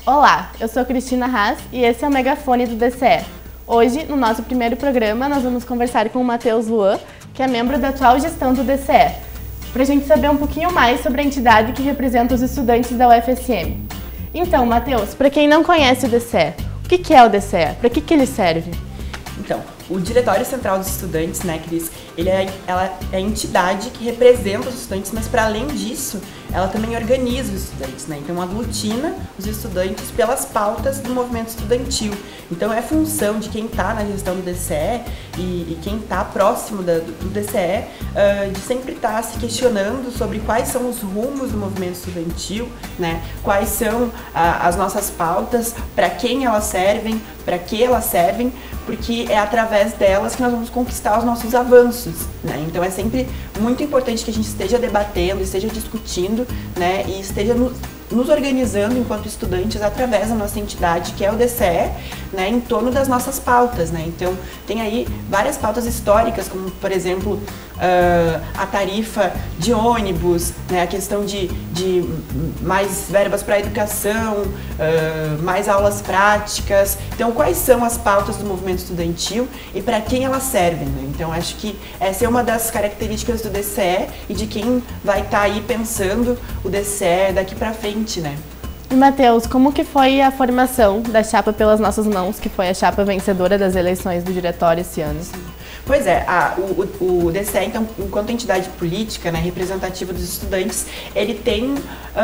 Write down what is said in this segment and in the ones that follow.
Olá, eu sou Cristina Haas e esse é o Megafone do DCE. Hoje, no nosso primeiro programa, nós vamos conversar com o Matheus Luan, que é membro da atual gestão do DCE, para a gente saber um pouquinho mais sobre a entidade que representa os estudantes da UFSM. Então, Matheus, para quem não conhece o DCE, o que é o DCE? Para que ele serve? Então, o Diretório Central dos Estudantes, né, Cris, ela é a entidade que representa os estudantes, mas para além disso, ela também organiza os estudantes, né? Então aglutina os estudantes pelas pautas do movimento estudantil. Então é função de quem está na gestão do DCE e quem está próximo do DCE de sempre estar se questionando sobre quais são os rumos do movimento estudantil, né? Quais são as nossas pautas, para quem elas servem, para que elas servem, porque é através delas que nós vamos conquistar os nossos avanços, né? Então é sempre muito importante que a gente esteja debatendo, esteja discutindo, né? E esteja nos organizando enquanto estudantes através da nossa entidade, que é o DCE, né? Em torno das nossas pautas, né? Então tem aí várias pautas históricas, como por exemplo a tarifa de ônibus, né? A questão de mais verbas para a educação, mais aulas práticas. Então, quais são as pautas do movimento estudantil e para quem elas servem, né? Então, acho que essa é uma das características do DCE e de quem vai estar aí pensando o DCE daqui para frente, né? E, Matheus, como que foi a formação da chapa Pelas Nossas Mãos, que foi a chapa vencedora das eleições do diretório esse ano? Pois é, o DCE, então, enquanto entidade política, né, representativa dos estudantes, ele tem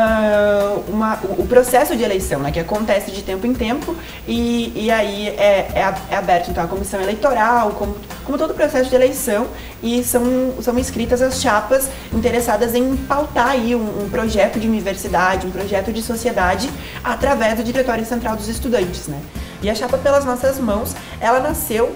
o processo de eleição, né, que acontece de tempo em tempo e aí é aberto então a comissão eleitoral, como todo o processo de eleição, e são inscritas as chapas interessadas em pautar aí um projeto de universidade, um projeto de sociedade através do Diretório Central dos Estudantes, né? E a chapa Pelas Nossas Mãos, ela nasceu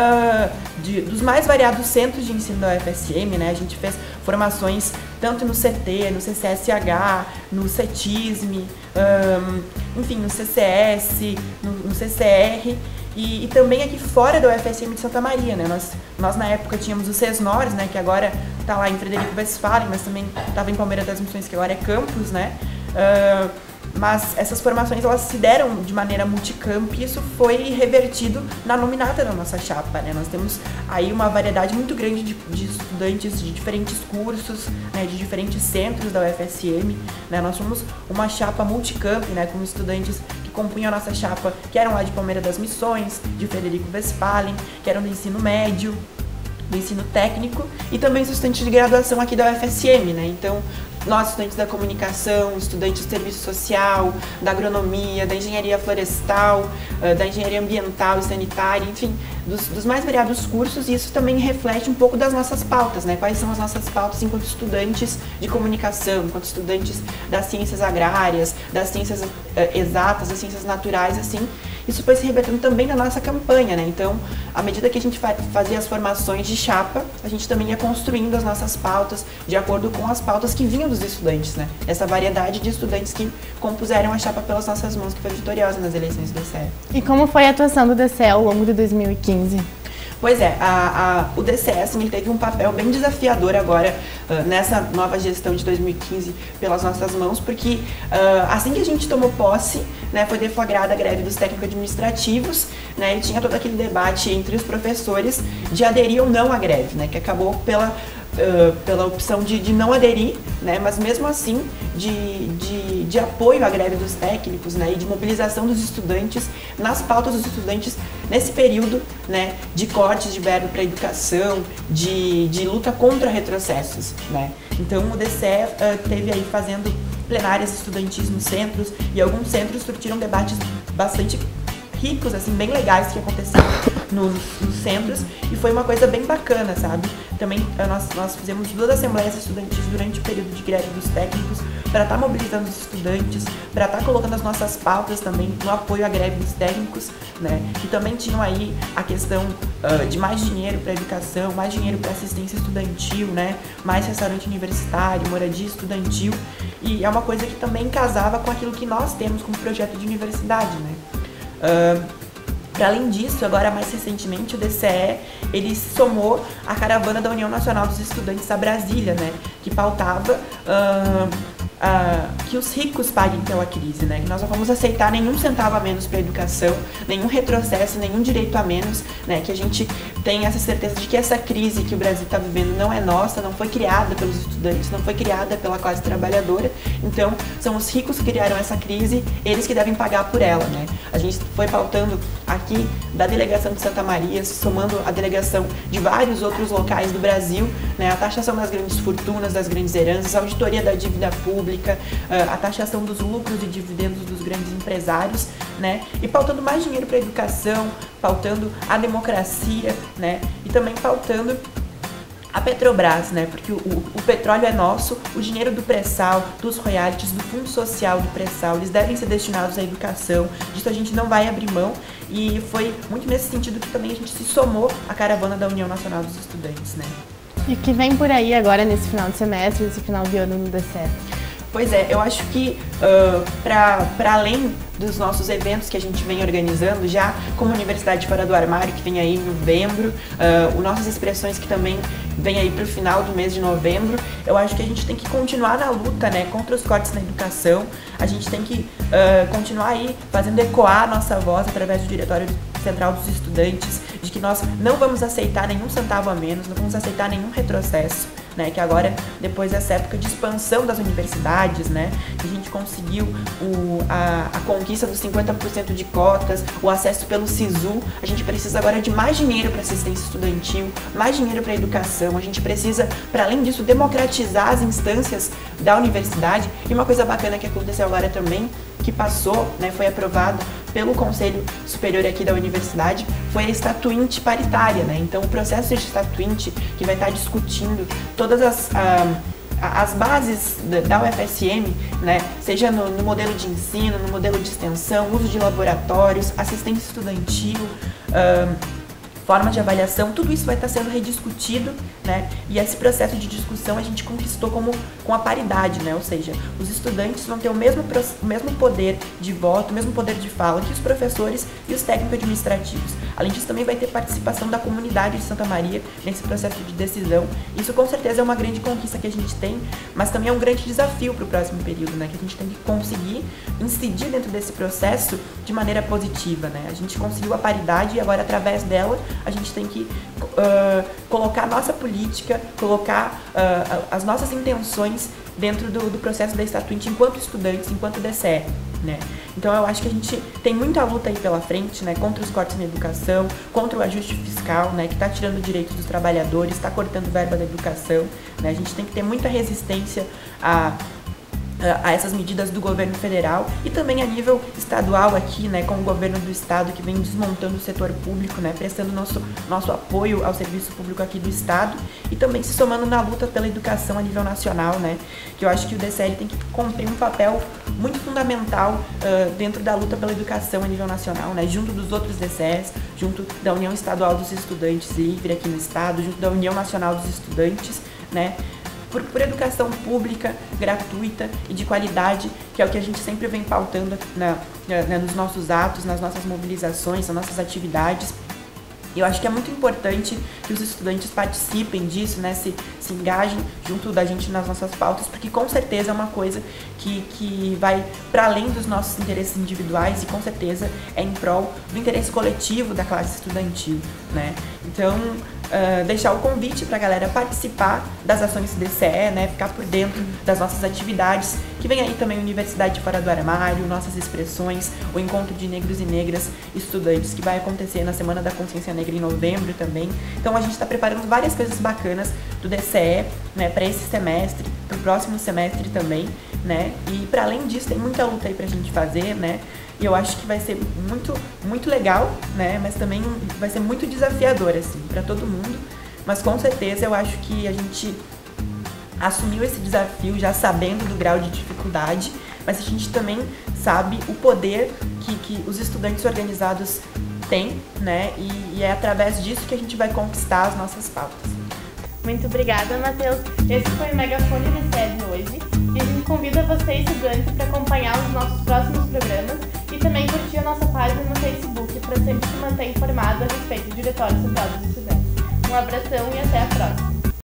dos mais variados centros de ensino da UFSM, né? A gente fez formações tanto no CT, no CCSH, no CETISM, enfim, no CCS, no CCR e também aqui fora da UFSM de Santa Maria, né? Nós na época tínhamos o CESNORS, né? Que agora está lá em Frederico Westphalen, mas também estava em Palmeiras das Missões, que agora é campus, né? Mas essas formações elas se deram de maneira multicampo e isso foi revertido na nominata da nossa chapa, né? Nós temos aí uma variedade muito grande de estudantes de diferentes cursos, né? De diferentes centros da UFSM, né? Nós somos uma chapa multicamp, né? Com estudantes que compunham a nossa chapa, que eram lá de Palmeiras das Missões, de Frederico Westphalen, que eram do ensino médio, do ensino técnico e também os estudantes de graduação aqui da UFSM, né? Então, nós, estudantes da comunicação, estudantes de serviço social, da agronomia, da engenharia florestal, da engenharia ambiental e sanitária, enfim, dos mais variados cursos, e isso também reflete um pouco das nossas pautas, né? Quais são as nossas pautas enquanto estudantes de comunicação, enquanto estudantes das ciências agrárias, das ciências exatas, das ciências naturais, assim. Isso foi se revertendo também na nossa campanha, né? Então, à medida que a gente fazia as formações de chapa, a gente também ia construindo as nossas pautas de acordo com as pautas que vinham dos estudantes, né? Essa variedade de estudantes que compuseram a chapa Pelas Nossas Mãos, que foi vitoriosa nas eleições do DCE. E como foi a atuação do DCE ao longo de 2015? Pois é, o DCE assim, ele teve um papel bem desafiador agora nessa nova gestão de 2015 Pelas Nossas Mãos, porque assim que a gente tomou posse, né, foi deflagrada a greve dos técnico-administrativos, né, e tinha todo aquele debate entre os professores de aderir ou não à greve, né, que acabou pela opção de não aderir, né, mas mesmo assim de apoio à greve dos técnicos, né, e de mobilização dos estudantes nas pautas dos estudantes nesse período, né, de cortes de verba para a educação, de luta contra retrocessos, né. Então o DCE teve aí fazendo plenárias estudantis nos centros e alguns centros surtiram debates bastante ricos, assim, bem legais que aconteceram nos centros e foi uma coisa bem bacana, sabe? Também nós fizemos 2 assembleias estudantis durante o período de greve dos técnicos para estar mobilizando os estudantes, para estar colocando as nossas pautas também no apoio à greve dos técnicos, né? Que também tinham aí a questão de mais dinheiro para educação, mais dinheiro para assistência estudantil, né? Mais restaurante universitário, moradia estudantil e é uma coisa que também casava com aquilo que nós temos como projeto de universidade, né? Para além disso, agora mais recentemente, o DCE ele se somou à caravana da União Nacional dos Estudantes a Brasília, né, que pautava que os ricos paguem pela crise, né? Que nós não vamos aceitar nenhum centavo a menos para a educação, nenhum retrocesso, nenhum direito a menos, né? Que a gente tenha essa certeza de que essa crise que o Brasil está vivendo não é nossa, não foi criada pelos estudantes, não foi criada pela classe trabalhadora. Então, são os ricos que criaram essa crise, eles que devem pagar por ela, né? A gente foi pautando aqui da delegação de Santa Maria, somando a delegação de vários outros locais do Brasil, né? A taxação das grandes fortunas, das grandes heranças, a auditoria da dívida pública, a taxação dos lucros e dividendos dos grandes empresários, né? E pautando mais dinheiro para a educação, pautando a democracia, né? E também pautando a Petrobras, né? Porque o petróleo é nosso, o dinheiro do pré-sal, dos royalties, do fundo social do pré-sal, eles devem ser destinados à educação, disso a gente não vai abrir mão, e foi muito nesse sentido que também a gente se somou à caravana da União Nacional dos Estudantes, né? E o que vem por aí agora nesse final de semestre, nesse final de ano no DCE? Pois é, eu acho que para além dos nossos eventos que a gente vem organizando já, como a Universidade Fora do Armário, que vem aí em novembro, nossas expressões que também vem aí para o final do mês de novembro, eu acho que a gente tem que continuar na luta, né, contra os cortes na educação, a gente tem que continuar aí fazendo ecoar a nossa voz através do Diretório Central dos Estudantes, de que nós não vamos aceitar nenhum centavo a menos, não vamos aceitar nenhum retrocesso, né, que agora, depois dessa época de expansão das universidades, né, que a gente conseguiu a conquista dos 50% de cotas, o acesso pelo SISU, a gente precisa agora de mais dinheiro para assistência estudantil, mais dinheiro para educação, a gente precisa, para além disso, democratizar as instâncias da universidade. E uma coisa bacana que aconteceu agora também, que passou, né, foi aprovado pelo Conselho Superior aqui da universidade, foi a estatuinte paritária, né? Então o processo de estatuinte que vai estar discutindo todas as bases da UFSM, né? Seja no modelo de ensino, no modelo de extensão, uso de laboratórios, assistência estudantil, forma de avaliação, tudo isso vai estar sendo rediscutido, né? E esse processo de discussão a gente conquistou com a paridade, né? Ou seja, os estudantes vão ter o mesmo poder de voto, o mesmo poder de fala que os professores e os técnicos administrativos. Além disso, também vai ter participação da comunidade de Santa Maria nesse processo de decisão. Isso com certeza é uma grande conquista que a gente tem, mas também é um grande desafio para o próximo período, né? Que a gente tem que conseguir incidir dentro desse processo de maneira positiva, né? A gente conseguiu a paridade e agora, através dela, a gente tem que colocar a nossa política, colocar as nossas intenções dentro do processo da estatuinte enquanto estudantes, enquanto DCE, né? Então eu acho que a gente tem muita luta aí pela frente, né? Contra os cortes na educação, contra o ajuste fiscal, né? Que está tirando direitos dos trabalhadores, está cortando verba da educação, né? A gente tem que ter muita resistência a essas medidas do governo federal e também a nível estadual aqui, né, com o governo do estado que vem desmontando o setor público, né, prestando nosso apoio ao serviço público aqui do estado e também se somando na luta pela educação a nível nacional, né, que eu acho que o DCE tem que cumprir um papel muito fundamental dentro da luta pela educação a nível nacional, né, junto dos outros DCEs, junto da União Estadual dos Estudantes Livre aqui no estado, junto da União Nacional dos Estudantes, né, por educação pública, gratuita e de qualidade, que é o que a gente sempre vem pautando nos nossos atos, nas nossas mobilizações, nas nossas atividades. E eu acho que é muito importante que os estudantes participem disso, né, se engajem junto da gente nas nossas pautas, porque com certeza é uma coisa que vai para além dos nossos interesses individuais e com certeza é em prol do interesse coletivo da classe estudantil, né. Então, deixar o convite para a galera participar das ações do DCE, né, ficar por dentro das nossas atividades, que vem aí também a Universidade Fora do Armário, nossas expressões, o Encontro de Negros e Negras Estudantes, que vai acontecer na Semana da Consciência Negra em novembro também. Então a gente está preparando várias coisas bacanas do DCE, né, para esse semestre, para o próximo semestre também, né, e para além disso tem muita luta aí para a gente fazer, né. E eu acho que vai ser muito, muito legal, né? Mas também vai ser muito desafiador, assim, para todo mundo. Mas com certeza eu acho que a gente assumiu esse desafio já sabendo do grau de dificuldade, mas a gente também sabe o poder que os estudantes organizados têm, né? E é através disso que a gente vai conquistar as nossas pautas. Muito obrigada, Matheus. Esse foi o Megafone DCE de hoje. E a gente convida você, estudante, para acompanhar os nossos próximos programas e também curtir a nossa página no Facebook para sempre se manter informado a respeito do Diretório Central dos Estudantes. Um abração e até a próxima!